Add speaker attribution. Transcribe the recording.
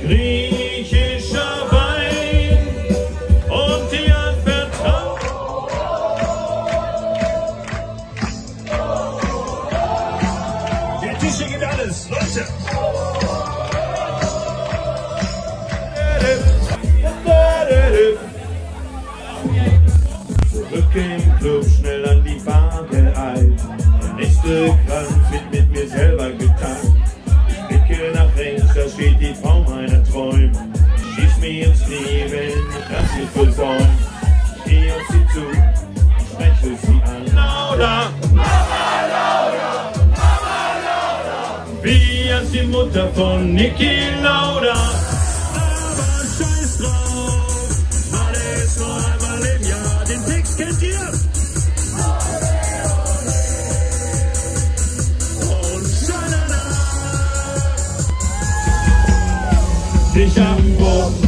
Speaker 1: griechischer Wein und dir vertraut.
Speaker 2: Der Tische geht alles, Leute!
Speaker 1: Zurück im Club, schnell an die Bar geeilt. Der nächste Krampf wird mit mir selber geteilt. Ich blicke nach rechts, da steht die Frau meiner Träume. Schieß mir ins Knie, wenn ich das nicht versäume. Ich geh auf sie zu, spreche sie an. Lauda, Mama Lauda, Mama Lauda. Wie als die Mutter von Niki Lauda. Aber scheiß drauf, alles nur einmal im Jahr. Den Text kennt ihr? Und Schalala. Ich hab Bock.